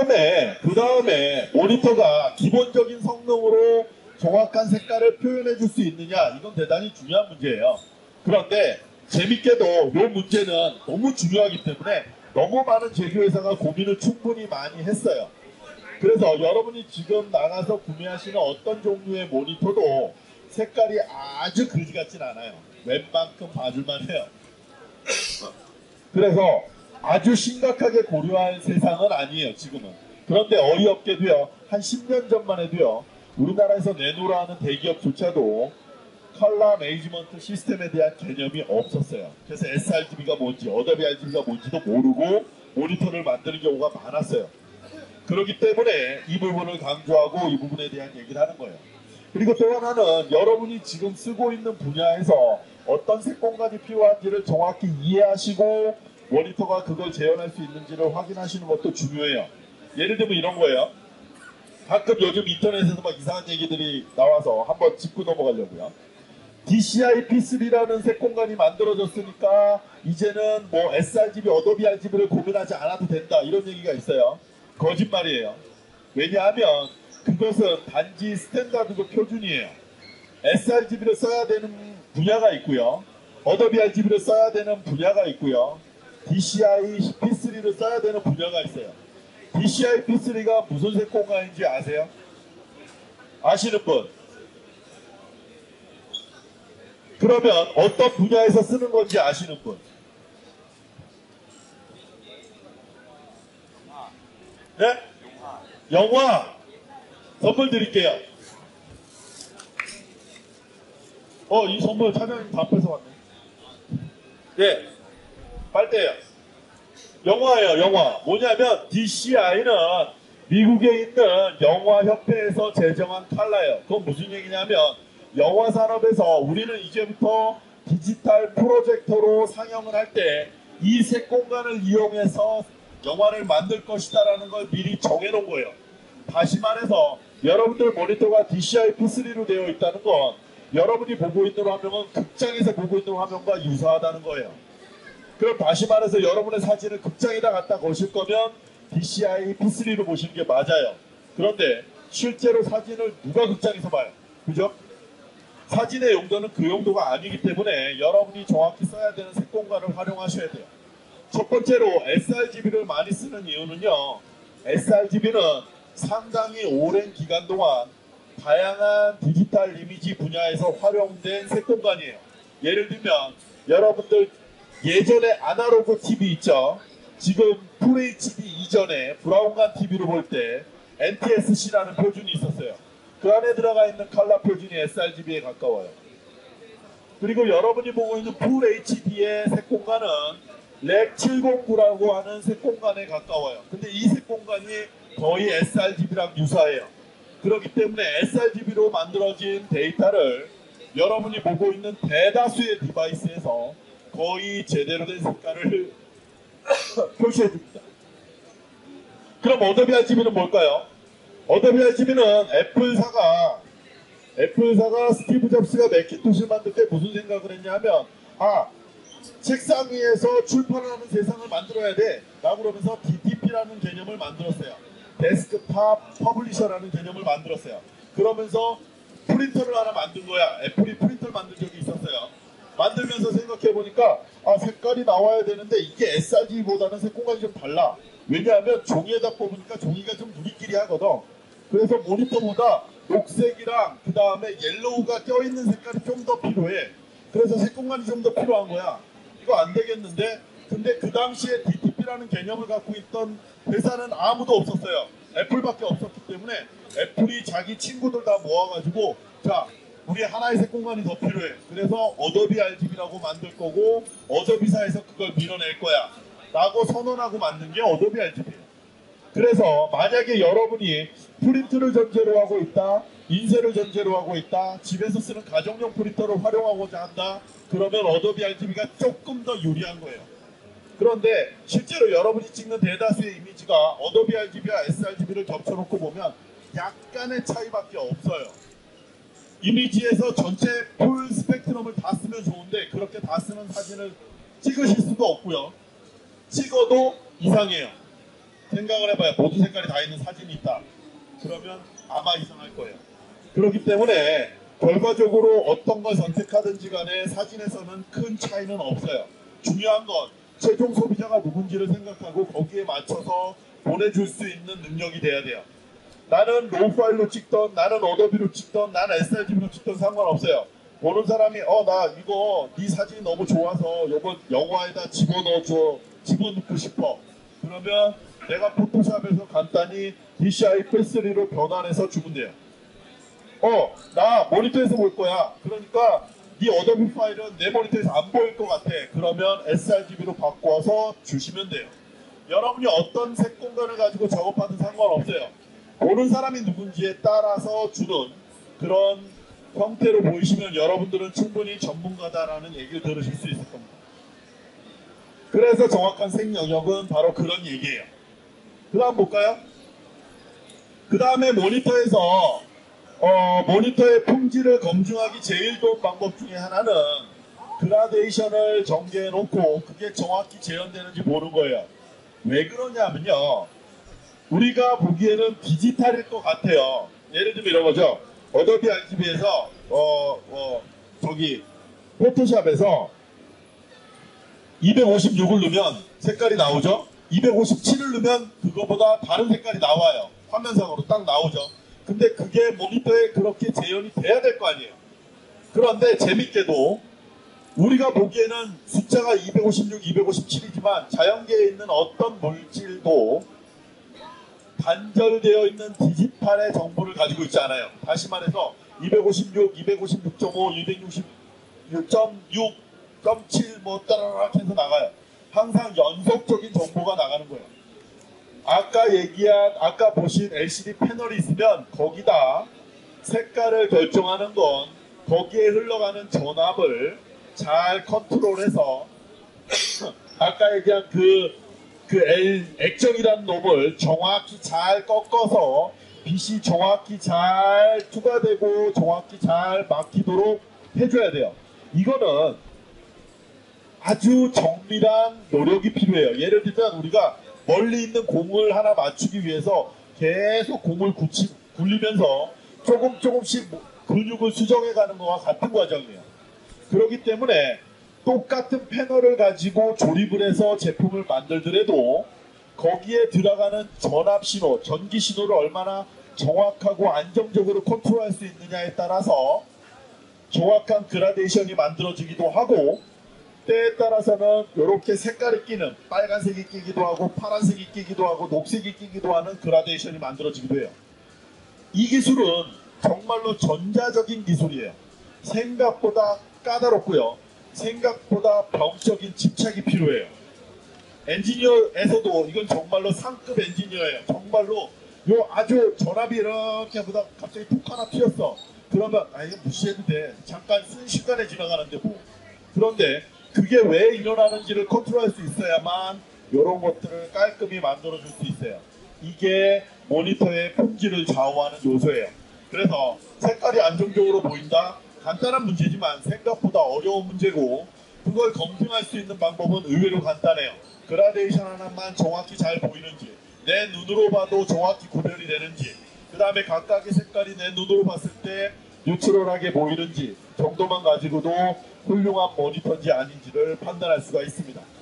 다음에 모니터가 기본적인 성능으로 정확한 색깔을 표현해 줄 수 있느냐, 이건 대단히 중요한 문제예요. 그런데 재밌게도 이 문제는 너무 중요하기 때문에 너무 많은 제조회사가 고민을 충분히 많이 했어요. 그래서 여러분이 지금 나가서 구매하시는 어떤 종류의 모니터도 색깔이 아주 그지 같진 않아요. 웬만큼 봐줄만 해요. 그래서 아주 심각하게 고려할 세상은 아니에요, 지금은. 그런데 어이없게도요, 한 10년 전만 해도요, 우리나라에서 내놓으라 하는 대기업조차도 컬러 매니지먼트 시스템에 대한 개념이 없었어요. 그래서 sRGB가 뭔지, 어도비 RGB가 뭔지도 모르고 모니터를 만드는 경우가 많았어요. 그렇기 때문에 이 부분을 강조하고 이 부분에 대한 얘기를 하는 거예요. 그리고 또 하나는 여러분이 지금 쓰고 있는 분야에서 어떤 색 공간이 필요한지를 정확히 이해하시고 모니터가 그걸 재현할 수 있는지를 확인하시는 것도 중요해요. 예를 들면 이런 거예요. 가끔 요즘 인터넷에서 막 이상한 얘기들이 나와서 한번 짚고 넘어가려고요. DCI P3라는 색 공간이 만들어졌으니까 이제는 뭐 sRGB, 어도비 RGB를 고민하지 않아도 된다, 이런 얘기가 있어요. 거짓말이에요. 왜냐하면 그것은 단지 스탠다드고 표준이에요. sRGB를 써야 되는 분야가 있고요, 어도비 RGB를 써야 되는 분야가 있고요, DCI P3를 써야 되는 분야가 있어요. DCI P3가 무슨 색 공간인지 아세요? 아시는 분? 그러면 어떤 분야에서 쓰는 건지 아시는 분? 네? 영화! 선물 드릴게요. 이 선물 차장님 다 뺏어왔네. 네, 빨대예요. 영화예요, 영화. 뭐냐면 DCI는 미국에 있는 영화협회에서 제정한 컬러예요. 그건 무슨 얘기냐면 영화 산업에서 우리는 이제부터 디지털 프로젝터로 상영을 할 때 이 색 공간을 이용해서 영화를 만들 것이다 라는 걸 미리 정해놓은 거예요. 다시 말해서 여러분들 모니터가 DCI P3로 되어 있다는 건 여러분이 보고 있는 화면은 극장에서 보고 있는 화면과 유사하다는 거예요. 그럼 다시 말해서 여러분의 사진을 극장에다 갖다 거실 거면 DCI P3로 보시는 게 맞아요. 그런데 실제로 사진을 누가 극장에서 봐요? 그죠? 사진의 용도는 그 용도가 아니기 때문에 여러분이 정확히 써야 되는 색 공간을 활용하셔야 돼요. 첫 번째로 sRGB를 많이 쓰는 이유는요, sRGB는 상당히 오랜 기간 동안 다양한 디지털 이미지 분야에서 활용된 색 공간이에요. 예를 들면 여러분들 예전에 아날로그 TV 있죠? 지금 FHD 이전에 브라운관 TV를 볼 때 NTSC라는 표준이 있었어요. 그 안에 들어가 있는 컬러 표준이 sRGB에 가까워요. 그리고 여러분이 보고 있는 FHD의 색 공간은 렉 709라고 하는 색 공간에 가까워요. 근데 이 색 공간이 거의 sRGB랑 유사해요. 그렇기 때문에 sRGB로 만들어진 데이터를 여러분이 보고 있는 대다수의 디바이스에서 거의 제대로 된 색깔을 표시해줍니다. 그럼 어도비 RGB는 뭘까요? 어도비 RGB는 애플사가 스티브 잡스가 매킨토시를 만들 때 무슨 생각을 했냐 하면, 책상 위에서 출판을 하는 세상을 만들어야 돼 라고 그러면서 DTP라는 개념을 만들었어요. 데스크탑 퍼블리셔라는 개념을 만들었어요. 그러면서 프린터를 하나 만든 거야. 애플이 프린터를 만든 적이 있었어요. 만들면서 생각해보니까 색깔이 나와야 되는데 이게 sRGB보다는 색 공간이 좀 달라. 왜냐하면 종이에다 뽑으니까 종이가 좀 누리끼리 하거든. 그래서 모니터보다 녹색이랑 그 다음에 옐로우가 껴있는 색깔이 좀 더 필요해. 그래서 색 공간이 좀 더 필요한 거야. 이거 안 되겠는데? 근데 그 당시에 DTP라는 개념을 갖고 있던 회사는 아무도 없었어요. 애플밖에 없었기 때문에 애플이 자기 친구들 다 모아가지고, 자, 우리 하나의 색 공간이 더 필요해. 그래서 어도비 RGB라고 만들 거고 어도비사에서 그걸 밀어낼 거야 라고 선언하고 만든 게 어도비 RGB예요. 그래서 만약에 여러분이 프린트를 전제로 하고 있다, 인쇄를 전제로 하고 있다, 집에서 쓰는 가정용 프린터를 활용하고자 한다, 그러면 어도비 RGB가 조금 더 유리한 거예요. 그런데 실제로 여러분이 찍는 대다수의 이미지가 어도비 RGB와 sRGB를 겹쳐놓고 보면 약간의 차이밖에 없어요. 이미지에서 전체 풀 스펙트럼을 다 쓰면 좋은데 그렇게 다 쓰는 사진을 찍으실 수도 없고요. 찍어도 이상해요. 생각을 해봐요. 모두 색깔이 다 있는 사진이 있다. 그러면 아마 이상할 거예요. 그렇기 때문에 결과적으로 어떤 걸 선택하든지 간에 사진에서는 큰 차이는 없어요. 중요한 건 최종 소비자가 누군지를 생각하고 거기에 맞춰서 보내줄 수 있는 능력이 돼야 돼요. 나는 로우 파일로 찍던, 나는 어도비로 찍던, 나는 sRGB로 찍던 상관없어요. 보는 사람이 나 이거 네 사진이 너무 좋아서 이번 영화에다 집어넣고 싶어. 그러면 내가 포토샵에서 간단히 DCI P3로 변환해서 주면 돼요. 나 모니터에서 볼 거야. 그러니까 네 어도비 파일은 내 모니터에서 안 보일 것 같아. 그러면 sRGB로 바꿔서 주시면 돼요. 여러분이 어떤 색 공간을 가지고 작업하든 상관없어요. 보는 사람이 누군지에 따라서 주는 그런 형태로 보이시면 여러분들은 충분히 전문가다라는 얘기를 들으실 수 있을 겁니다. 그래서 정확한 색 영역은 바로 그런 얘기예요. 그 다음 볼까요? 그 다음에 모니터에서 모니터의 품질을 검증하기 제일 좋은 방법 중에 하나는 그라데이션을 전개해 놓고 그게 정확히 재현되는지 보는 거예요. 왜 그러냐면요, 우리가 보기에는 디지털일 것 같아요. 예를 들면 이런 거죠. 어도비 RGB에서 포토샵에서 256을 넣으면 색깔이 나오죠. 257을 넣으면 그거보다 다른 색깔이 나와요. 화면상으로 딱 나오죠. 근데 그게 모니터에 그렇게 재현이 돼야 될 거 아니에요. 그런데 재밌게도 우리가 보기에는 숫자가 256, 257이지만 자연계에 있는 어떤 물질도 단절되어 있는 디지털의 정보를 가지고 있지 않아요. 다시 말해서 256, 256.5, 266.6, 7 뭐 따라락 해서 나가요. 항상 연속적인 정보가 나가는 거예요. 아까 보신 LCD 패널이 있으면 거기다 색깔을 결정하는 건 거기에 흘러가는 전압을 잘 컨트롤해서 아까 얘기한 액정이라는 놈을 정확히 잘 꺾어서 빛이 정확히 잘 투과되고 정확히 잘 막히도록 해줘야 돼요. 이거는 아주 정밀한 노력이 필요해요. 예를 들면 우리가 멀리 있는 공을 하나 맞추기 위해서 계속 공을 굴리면서 조금씩 근육을 수정해가는 것과 같은 과정이에요. 그렇기 때문에 똑같은 패널을 가지고 조립을 해서 제품을 만들더라도 거기에 들어가는 전압 신호, 전기 신호를 얼마나 정확하고 안정적으로 컨트롤할 수 있느냐에 따라서 정확한 그라데이션이 만들어지기도 하고, 때에 따라서는 이렇게 색깔이 끼는 빨간색이 끼기도 하고 파란색이 끼기도 하고 녹색이 끼기도 하는 그라데이션이 만들어지기도 해요. 이 기술은 정말로 전자적인 기술이에요. 생각보다 까다롭고요. 생각보다 병적인 집착이 필요해요. 엔지니어에서도 이건 정말로 상급 엔지니어예요. 정말로 아주 전압이 이렇게 보다 갑자기 툭 하나 튀었어. 그러면 이거 무시해도 돼. 잠깐 순식간에 지나가는데 뭐. 그런데 그게 왜 일어나는지를 컨트롤할 수 있어야만 이런 것들을 깔끔히 만들어줄 수 있어요. 이게 모니터의 품질을 좌우하는 요소예요. 그래서 색깔이 안정적으로 보인다? 간단한 문제지만 생각보다 어려운 문제고, 그걸 검증할 수 있는 방법은 의외로 간단해요. 그라데이션 하나만 정확히 잘 보이는지, 내 눈으로 봐도 정확히 구별이 되는지, 그 다음에 각각의 색깔이 내 눈으로 봤을 때 뉴트럴하게 보이는지 정도만 가지고도 훌륭한 모니터인지 아닌지를 판단할 수가 있습니다.